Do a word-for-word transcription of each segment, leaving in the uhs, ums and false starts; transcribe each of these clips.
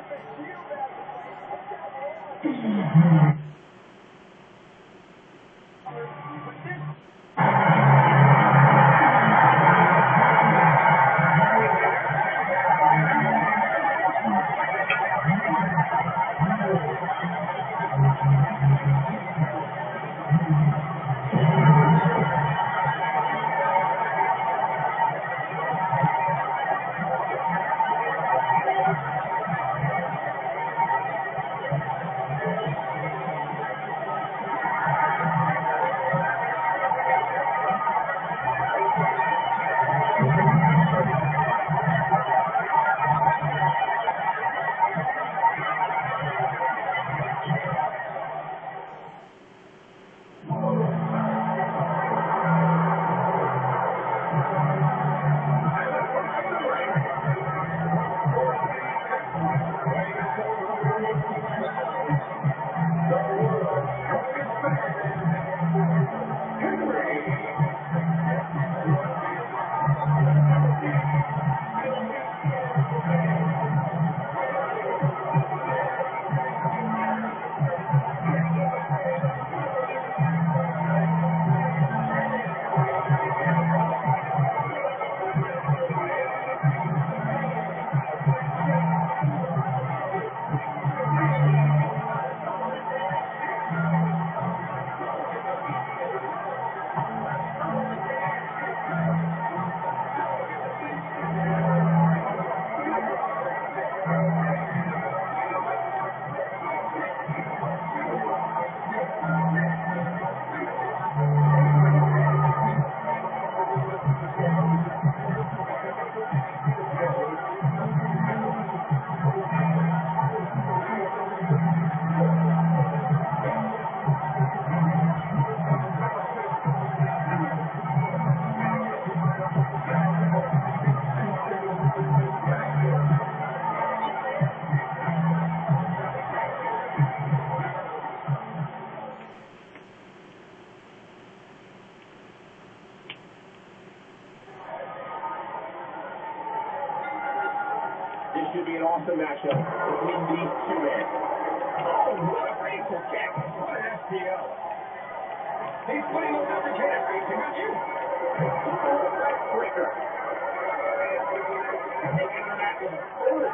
This should be an awesome matchup between these two men. Oh, what a painful kick. What an S P O. He's putting on everything racing on you. Oh, backbreaker. They counter that with a third.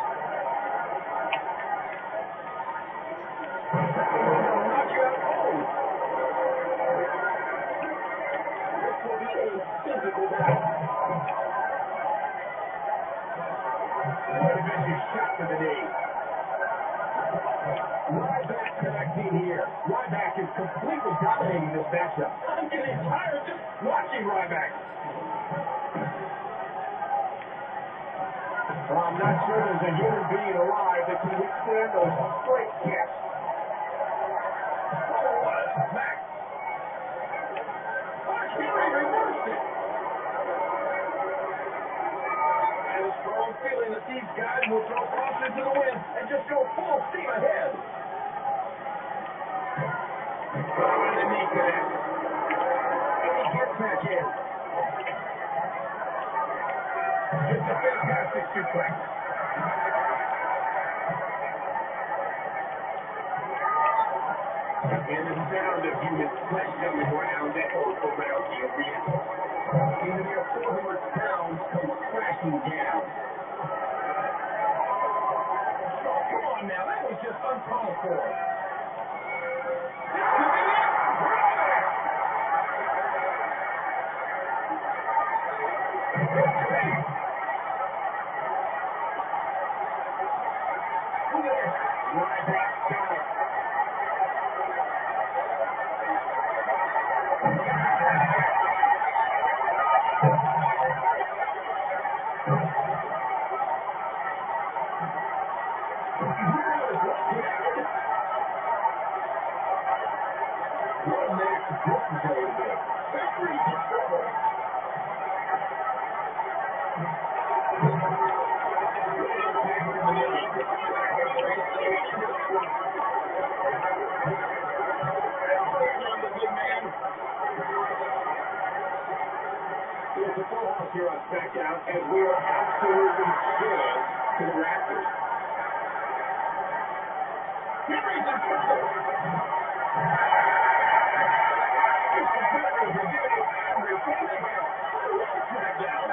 Knock you out cold. This will be a physical battle. What a vicious shot to the knee. Ryback connecting here. Ryback is completely dominating this matchup. I'm getting tired just watching Ryback. Well, I'm not sure there's a human being alive that can withstand those straight kicks. Oh, what a smack. Oh, Fury reversed it. I have a strong feeling that these guys will throw caution to the wind and just go full steam ahead. Oh, and the knee connect. And he gets back in. Just a fantastic suplex. And the sound of human flesh coming around echoes around the arena. Even their four hundred pounds come crashing down. Oh, come on now, that was just uncalled for. This could be it. Ryback got it. One minute to disappoint a bit. Victory for trouble. It's a full house here on SmackDown, and we are absolutely chilling to the rafters. Henry's in trouble. His competitors are giving him Henry pulling him out. Smackdown.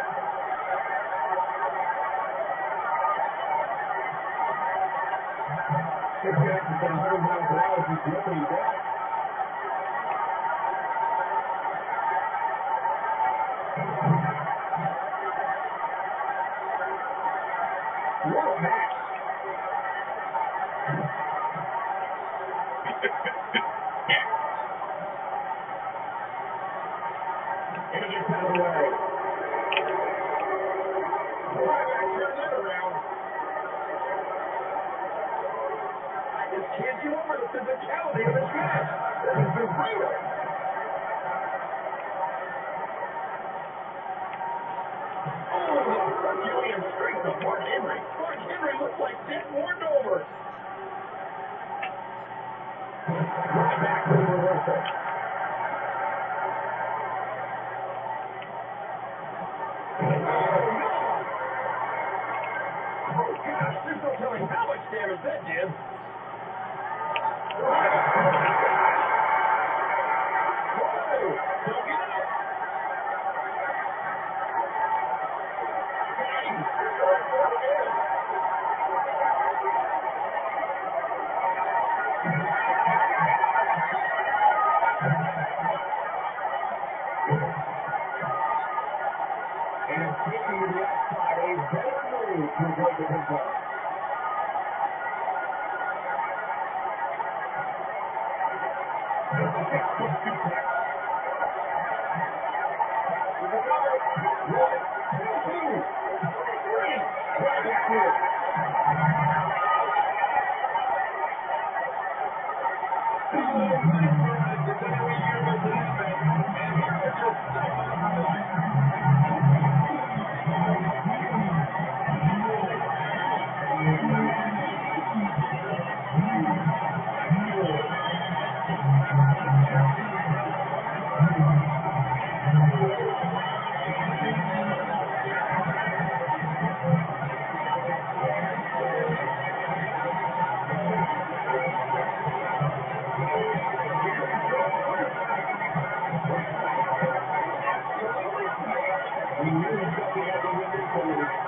Big Jackson's been one hundred miles an hour since the opening bell. What a match. And he gets out of the way. Ryback turns that around. I just can't get over the physicality of this match. This has been brutal. Oh, the Herculean strength of Mark Henry. Mark Henry looks like dead warmed over. Ryback with the reversal. Oh, gosh, there's no telling how much damage that did. Whoa! Don't get up! And taking the outside, a better move to avoid the pinfall. We knew something had to win this one.